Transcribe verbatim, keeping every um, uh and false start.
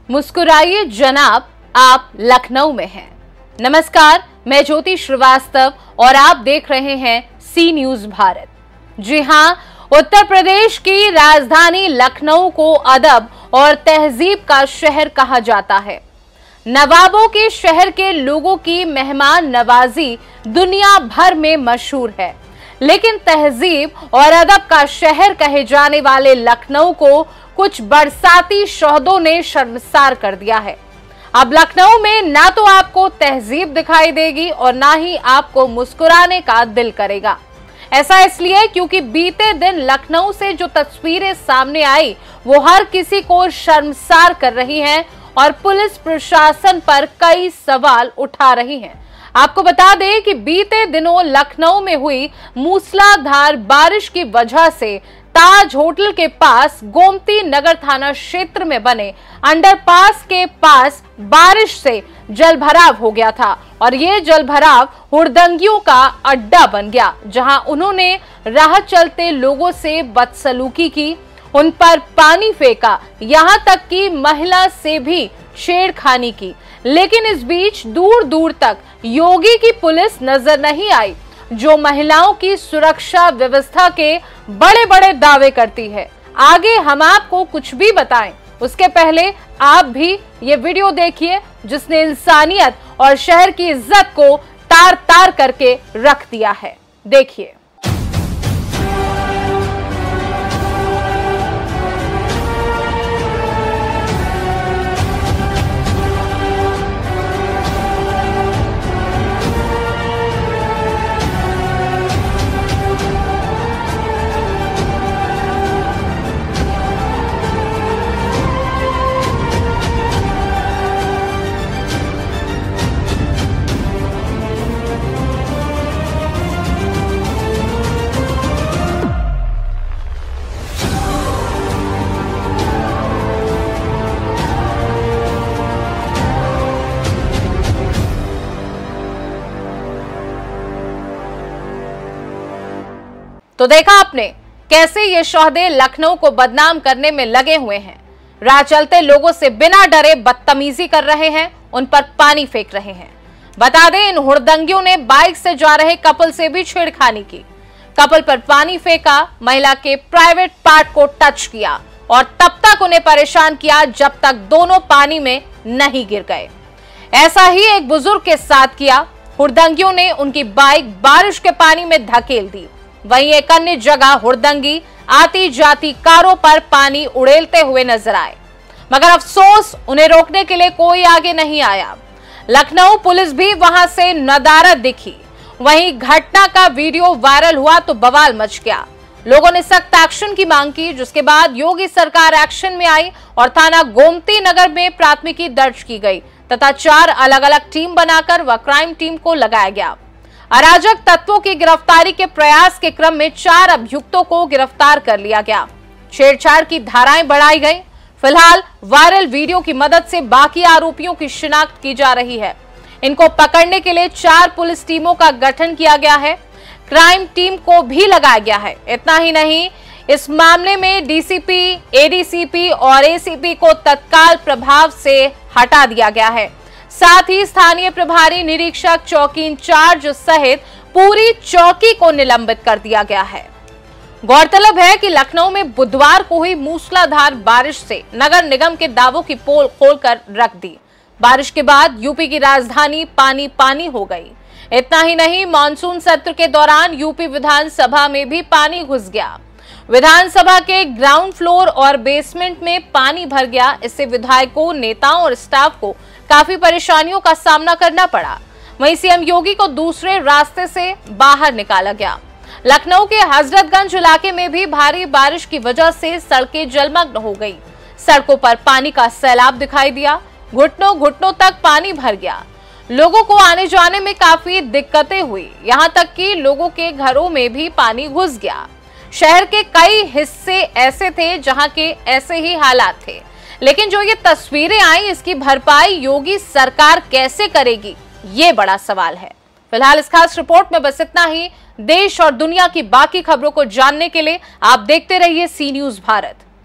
मुस्कुराइए जनाब, आप लखनऊ में हैं। नमस्कार, मैं ज्योति श्रीवास्तव और आप देख रहे हैं सी न्यूज भारत। जी हां, उत्तर प्रदेश की राजधानी लखनऊ को अदब और तहजीब का शहर कहा जाता है। नवाबों के शहर के लोगों की मेहमान नवाजी दुनिया भर में मशहूर है, लेकिन तहजीब और अदब का शहर कहे जाने वाले लखनऊ को कुछ बरसाती शोहदों ने शर्मसार कर दिया है। अब लखनऊ में ना तो आपको तहजीब दिखाई देगी और ना ही आपको मुस्कुराने का दिल करेगा। ऐसा इसलिए क्योंकि बीते दिन लखनऊ से जो तस्वीरें सामने आई वो हर किसी को शर्मसार कर रही हैं और पुलिस प्रशासन पर कई सवाल उठा रही हैं। आपको बता दें कि बीते दिनों लखनऊ में हुई मूसलाधार बारिश की वजह से ताज होटल के पास गोमती नगर थाना क्षेत्र में बने अंडरपास के पास बारिश से जलभराव हो गया था और ये जलभराव हुड़दंगियों का अड्डा बन गया, जहां उन्होंने राह चलते लोगों से बदसलूकी की, उन पर पानी फेंका, यहां तक कि महिला से भी छेड़खानी की। लेकिन इस बीच दूर दूर तक योगी की पुलिस नजर नहीं आई, जो महिलाओं की सुरक्षा व्यवस्था के बड़े बड़े दावे करती है। आगे हम आपको कुछ भी बताएं, उसके पहले आप भी ये वीडियो देखिए जिसने इंसानियत और शहर की इज्जत को तार तार करके रख दिया है। देखिए। तो देखा आपने कैसे ये शोहदे लखनऊ को बदनाम करने में लगे हुए हैं। राह चलते लोगों से बिना डरे बदतमीजी कर रहे हैं, उन पर पानी फेंक रहे हैं। बता दें, इन हुड़दंगियों ने बाइक से जा रहे कपल से भी छेड़खानी की, कपल पर पानी फेंका, महिला के प्राइवेट पार्ट को टच किया और तब तक उन्हें परेशान किया जब तक दोनों पानी में नहीं गिर गए। ऐसा ही एक बुजुर्ग के साथ किया। हुड़दंगियों ने उनकी बाइक बारिश के पानी में धकेल दी। वहीं एक अन्य जगह हुड़दंगी आती जाती कारों पर पानी उड़ेलते हुए नजर आए, मगर अफसोस उन्हें रोकने के लिए कोई आगे नहीं आया। लखनऊ पुलिस भी वहां से नदारद दिखी। वहीं घटना का वीडियो वायरल हुआ तो बवाल मच गया। लोगों ने सख्त एक्शन की मांग की, जिसके बाद योगी सरकार एक्शन में आई और थाना गोमती नगर में प्राथमिकी दर्ज की गई तथा चार अलग अलग टीम बनाकर व क्राइम टीम को लगाया गया। अराजक तत्वों की गिरफ्तारी के प्रयास के क्रम में चार अभियुक्तों को गिरफ्तार कर लिया गया। छेड़छाड़ की धाराएं बढ़ाई गई। फिलहाल वायरल वीडियो की मदद से बाकी आरोपियों की शिनाख्त की जा रही है। इनको पकड़ने के लिए चार पुलिस टीमों का गठन किया गया है, क्राइम टीम को भी लगाया गया है। इतना ही नहीं, इस मामले में डीसीपी, एडीसीपी और एसीपी को तत्काल प्रभाव से हटा दिया गया है। साथ ही स्थानीय प्रभारी निरीक्षक, चौकी इंचार्ज सहित पूरी चौकी को निलंबित कर दिया गया है। गौरतलब है कि लखनऊ में बुधवार को हुई मूसलाधार बारिश से नगर निगम के दावों की पोल खोलकर रख दी। बारिश के बाद यूपी की राजधानी पानी पानी हो गई। इतना ही नहीं, मानसून सत्र के दौरान यूपी विधानसभा में भी पानी घुस गया। विधानसभा के ग्राउंड फ्लोर और बेसमेंट में पानी भर गया। इससे विधायकों, नेताओं और स्टाफ को काफी परेशानियों का सामना करना पड़ा। वहीं सीएम योगी को दूसरे रास्ते से बाहर निकाला गया। लखनऊ के हजरतगंज इलाके में भी भारी बारिश की वजह से सड़कें जलमग्न हो गई। सड़कों पर पानी का सैलाब दिखाई दिया। घुटनों घुटनों तक पानी भर गया। लोगों को आने जाने में काफी दिक्कतें हुई, यहाँ तक कि लोगों के घरों में भी पानी घुस गया। शहर के कई हिस्से ऐसे थे जहां के ऐसे ही हालात थे, लेकिन जो ये तस्वीरें आई, इसकी भरपाई योगी सरकार कैसे करेगी, ये बड़ा सवाल है। फिलहाल इस खास रिपोर्ट में बस इतना ही। देश और दुनिया की बाकी खबरों को जानने के लिए आप देखते रहिए सी न्यूज भारत।